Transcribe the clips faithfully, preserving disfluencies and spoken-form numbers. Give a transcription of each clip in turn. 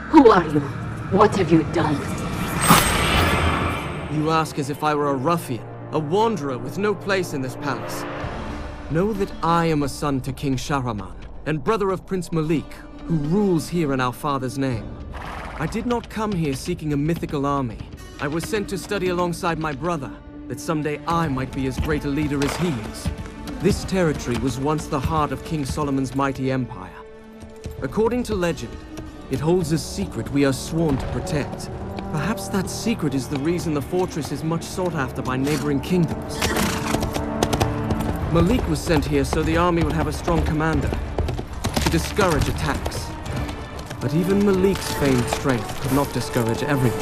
Who are you? What have you done? You ask as if I were a ruffian, a wanderer with no place in this palace. Know that I am a son to King Shahraman, and brother of Prince Malik, who rules here in our father's name. I did not come here seeking a mythical army. I was sent to study alongside my brother, that someday I might be as great a leader as he is. This territory was once the heart of King Solomon's mighty empire. According to legend, it holds a secret we are sworn to protect. Perhaps that secret is the reason the fortress is much sought after by neighboring kingdoms. Malik was sent here so the army would have a strong commander, to discourage attacks. But even Malik's famed strength could not discourage everyone.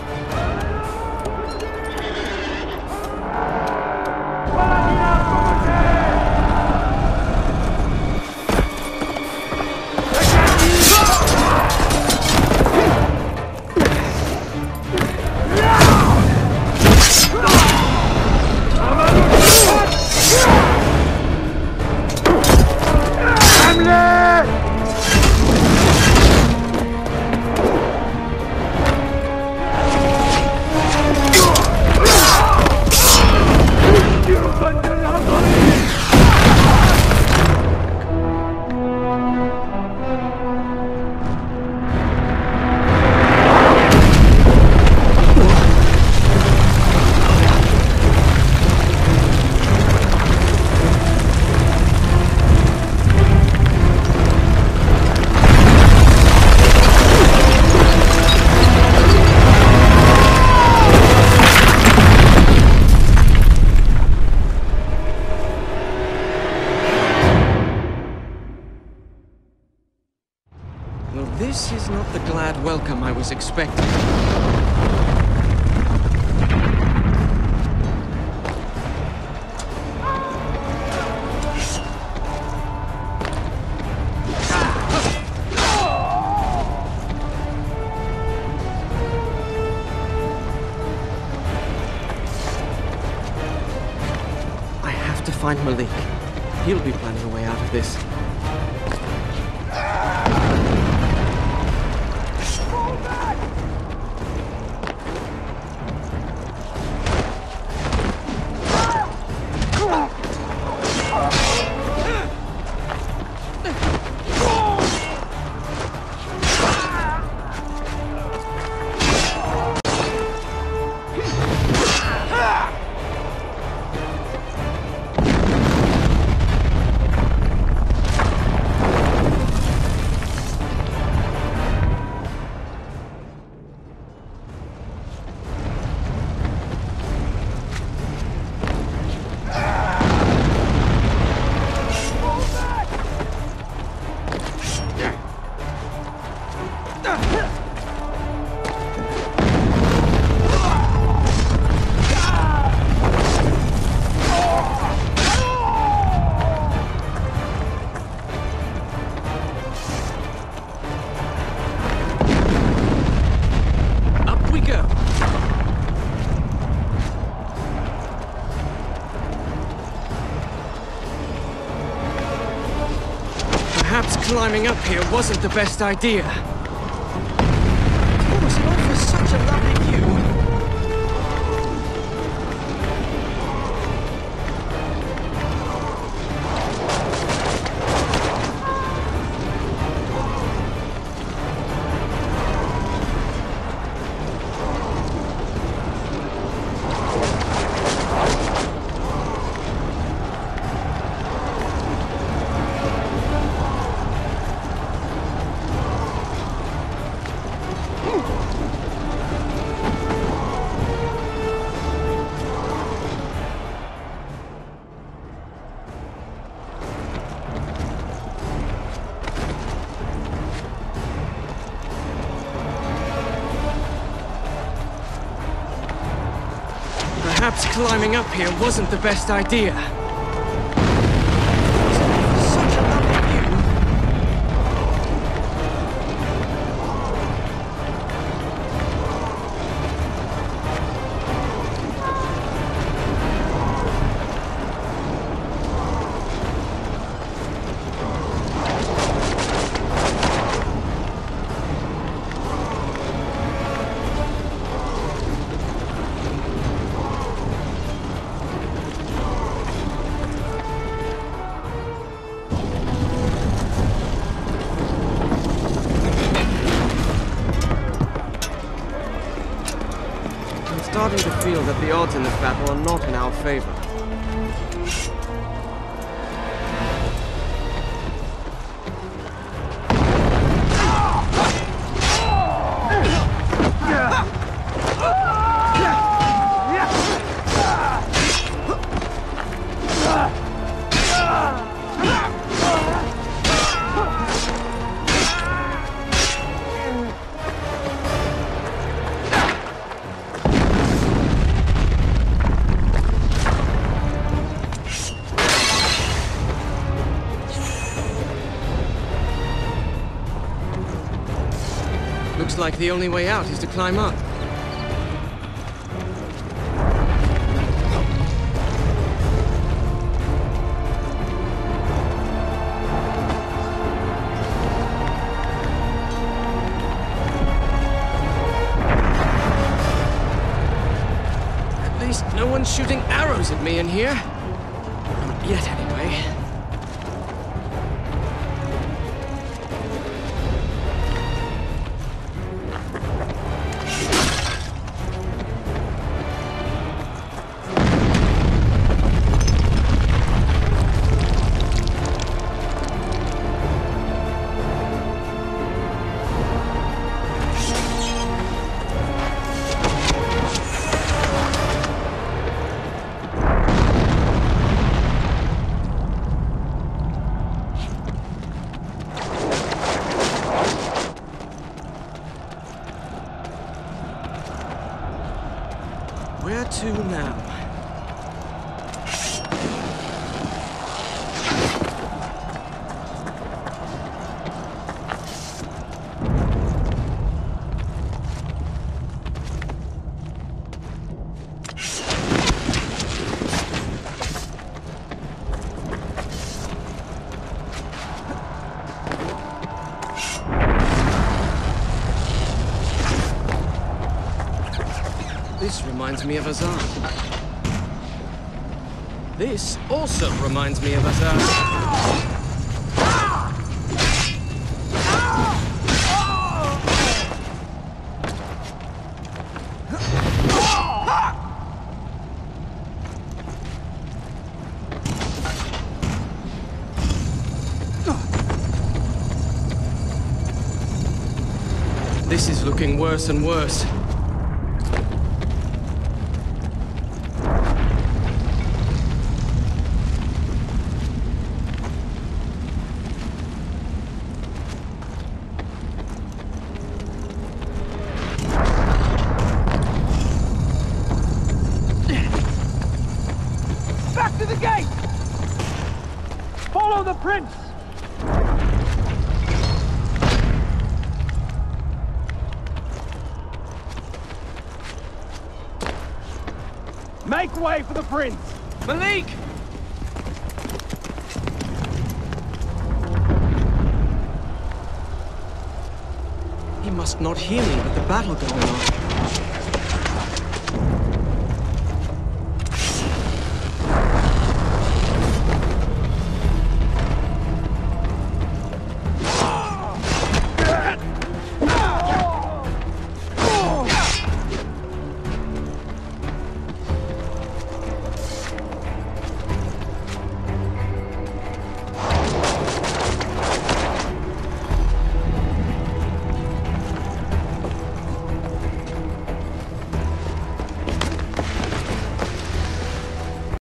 This is not the glad welcome I was expecting. I have to find Malik. He'll be planning a way out of this. Perhaps climbing up here wasn't the best idea. What was it all for such a lovely view? Perhaps climbing up here wasn't the best idea. Such a lovely view. starting to feel that the odds in this battle are not in our favor. Looks like the only way out is to climb up. At least no one's shooting arrows at me in here. Not yet, anyway. Where to now? This reminds me of Azar. This also reminds me of Azar. This is looking worse and worse. Back to the gate! Follow the prince! Make way for the prince! Malik! He must not hear me with the battle going on.